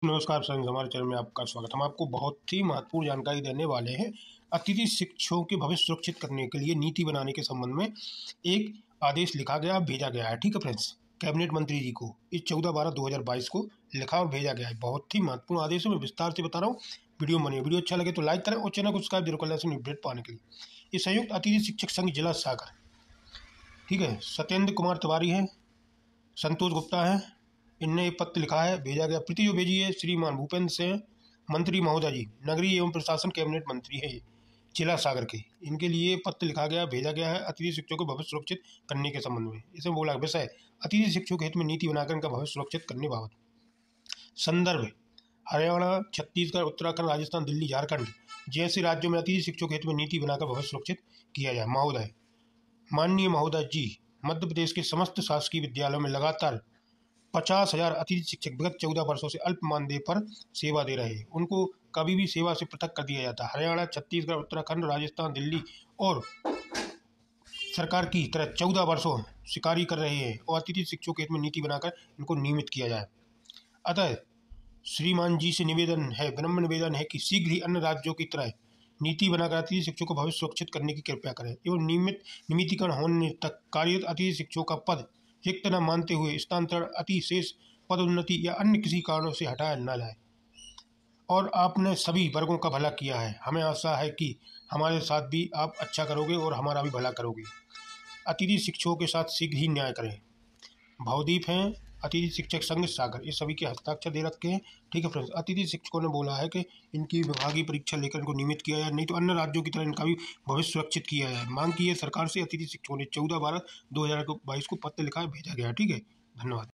नमस्कार फ्रेंड्स, हमारे चैनल में आपका स्वागत। हम आपको बहुत ही महत्वपूर्ण जानकारी देने वाले हैं। अतिथि शिक्षकों के भविष्य सुरक्षित करने के लिए नीति बनाने के संबंध में एक आदेश लिखा गया, भेजा गया है। ठीक है फ्रेंड्स, कैबिनेट मंत्री जी को इस 14/12/2022 को लिखा और भेजा गया है। बहुत ही महत्वपूर्ण आदेश है, मैं विस्तार से बता रहा हूँ। वीडियो अच्छा लगे तो लाइक करें और चैनल को सब्सक्राइब जरूर कर लें अपडेट पाने के लिए। ये संयुक्त अतिथि शिक्षक संघ जिला सागर, ठीक है, सत्येंद्र कुमार तिवारी है, संतोष गुप्ता है, इनने एक पत्र लिखा है, भेजा गया। प्रति जो भेजी है श्रीमान भूपेंद्र सिंह मंत्री महोदय जी, नगरीय एवं प्रशासन कैबिनेट मंत्री है जिला सागर के। इनके लिए पत्र लिखा गया, भेजा गया है अतिथि शिक्षकों को भविष्य सुरक्षित करने के संबंध में। इसमें बोला विषय अतिथि शिक्षकों के हित में नीति बनाकर इनका भविष्य सुरक्षित करने बाबत। संदर्भ हरियाणा, छत्तीसगढ़, उत्तराखंड, राजस्थान, दिल्ली, झारखंड जैसे राज्यों में अतिथि शिक्षकों के हित में नीति बनाकर भविष्य सुरक्षित किया जाए। महोदय, माननीय महोदय जी, मध्य प्रदेश के समस्त शासकीय विद्यालयों में लगातार 50,000 अतिथि शिक्षक विगत 14 वर्षों से अल्प मानदेय पर सेवा दे रहे हैं। उनको कभी भी सेवा से पृथक कर दिया जाता है। हरियाणा, छत्तीसगढ़, उत्तराखंड, राजस्थान, दिल्ली और सरकार की तरह 14 वर्षों से कार्य कर रहे हैं और अतिथि शिक्षकों के हित में नीति बनाकर इनको नियमित किया जाए। अतः श्रीमान जी से निवेदन है, विनम्र निवेदन है कि शीघ्र ही अन्य राज्यों की तरह नीति बनाकर अतिथि शिक्षकों को भविष्य सुरक्षित करने की कृपया करें एवं नियमितीकरण होने तक कार्यरत अतिथि शिक्षकों का पद रिक्त न मानते हुए स्थानांतरण, अतिशेष पदोन्नति या अन्य किसी कारणों से हटाया न जाए। और आपने सभी वर्गों का भला किया है, हमें आशा है कि हमारे साथ भी आप अच्छा करोगे और हमारा भी भला करोगे। अतिथि शिक्षकों के साथ शीघ्र ही न्याय करें। भवदीप हैं, अतिथि शिक्षक संघ सागर, ये सभी के हस्ताक्षर दे रखे हैं। ठीक है फ्रेंड्स, अतिथि शिक्षकों ने बोला है कि इनकी विभागीय परीक्षा लेकर इनको नियमित किया जाए, नहीं तो अन्य राज्यों की तरह इनका भी भविष्य सुरक्षित किया जाए। मांग की है सरकार से। अतिथि शिक्षकों ने 14/12/2022 को पत्र लिखा है, भेजा गया है। ठीक है, धन्यवाद।